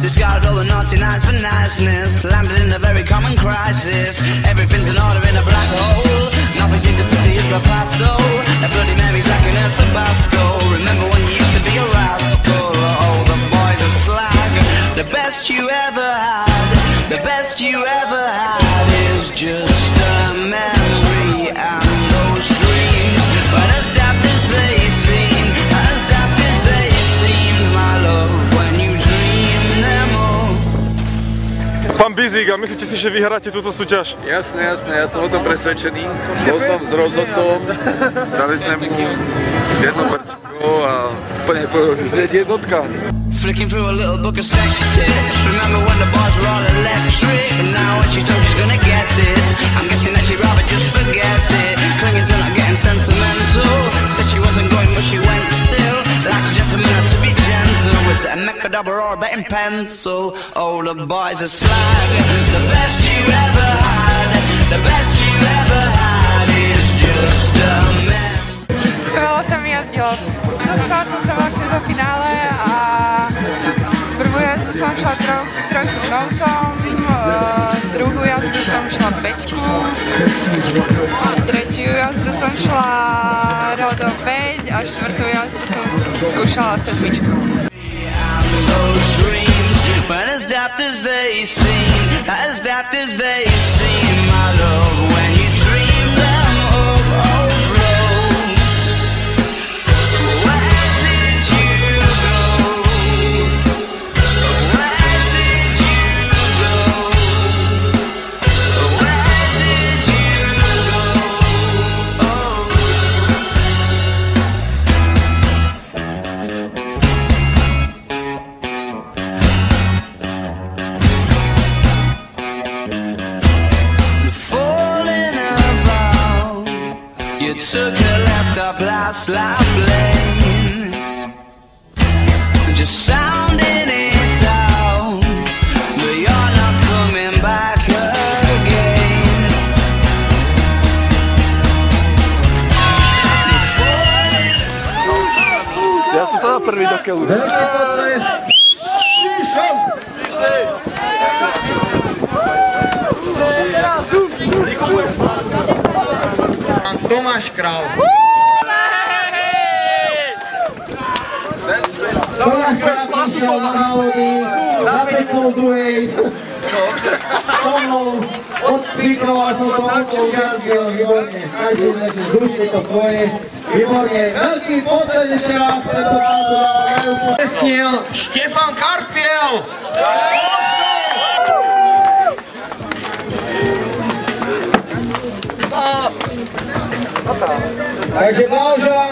Discarded all the naughty nights for niceness. Landed in a very common crisis. Everything's in order in a black hole. Nothing seems to pity is my past though. A Bloody Mary's like an El Tabasco. Remember when you used to be a rascal? Oh, the boys are slag. The best you ever had, the best you ever had is just a memory. And those dreams, but as daft as they seem, as daft as they seem, my love, when you dream them all. Pán Bizik, a myslíte si, že vyhráte túto súťaž? Jasné, jasné, ja som o tom presvedčený. Bol som s rozhodcom, dali sme mu jedno brčko a úplne jednotka. Flicking through a little book of sex tips. Remember when the bars were all electric? And now when she told she's gonna get it, I'm guessing that she'd rather just forget it. Clinging to not getting sentimental. Said she wasn't going but she went still. Like a gentleman had to be gentle. Was it a Mechadabra or a betting pencil? Oh, the boys are slag. The best you ever had, the best you ever had is just a man. Skvěle se mi jazdilo. Dostala som sa vlastne do finále a prvú jazdu som šla trojku s nousom, druhú jazdu som šla pečku, tretiu jazdu som šla rodo 5 a štvrtú jazdu som skúšala sedmičku. But as daft as they seem, as daft as they seem, my love, when you dream them overflow. Where did you go? Where did you go? Where did you go? Oh. You took a left off last life lane, just sounding it out, but you're not coming back again. Ja som povedal prvý do keľu. Veľký potles. Výšov! Tomáš Král. Tomáš Král prišiel na závody, zapekol druhej. So mnou odkliknoval som to okolo, jazdil, výborne. Každý nečo zrušili to svoje, výborne. Veľký potles ešte raz, tento pán to dal. Presnil Štefan Karpiel. Takže blahoželám